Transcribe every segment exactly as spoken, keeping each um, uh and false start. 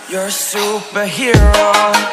You're a superhero.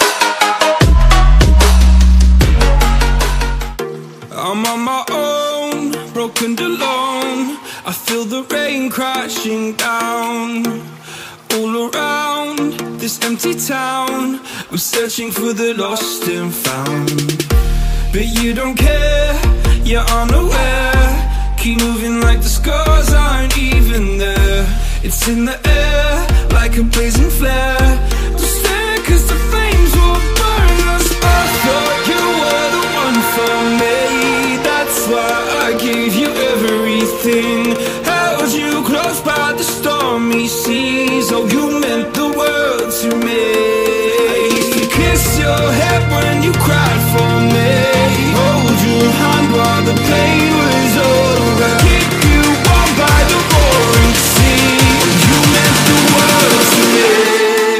I'm on my own, broken and alone. I feel the rain crashing down all around this empty town. I'm searching for the lost and found, but you don't care, you're unaware. Keep moving like the scars aren't even there. It's in the air like a blazing flare. Don't stare cause the flames will burn us. I thought you were the one for me, that's why I gave you everything. Held you close by the stormy seas. Oh, you meant the world to me. I used to kiss your head when you cried for me, hold your hand while the pain was over, keep you warm by the roaring sea. You meant the world to me.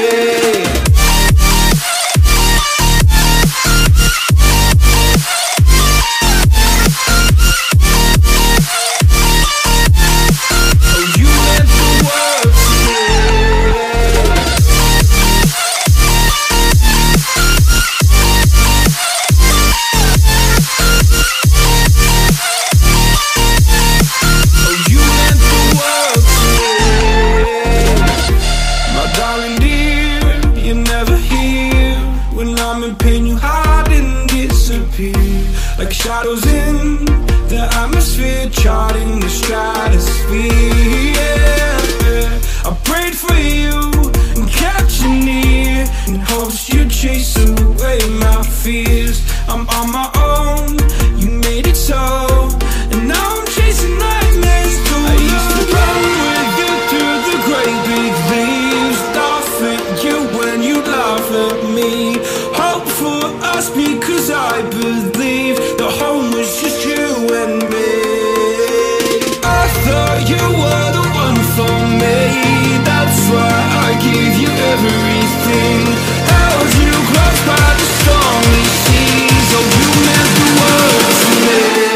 Like shadows in the atmosphere, charting the stratosphere. Yeah. I prayed for you and kept you near in hopes you'd chase away my fears. I'm on my own, you made it so, and now I'm chasing nightmares too. I used to run with you through the great big leaves, laugh at you when you laugh at me. Hope for us because I believe the home was just you and me. I thought you were the one for me, that's why I gave you everything. Held you close by the stormy seas. Oh, you meant the world to me.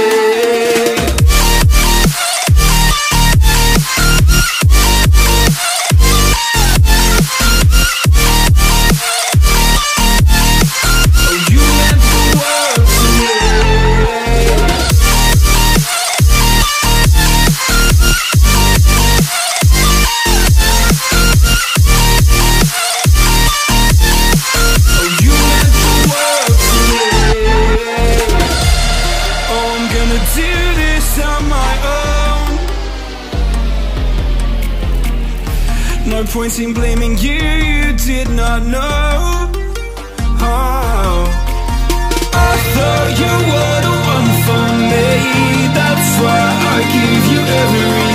No point in blaming you, you did not know. Oh, I thought you were the one for me, that's why I gave you everything.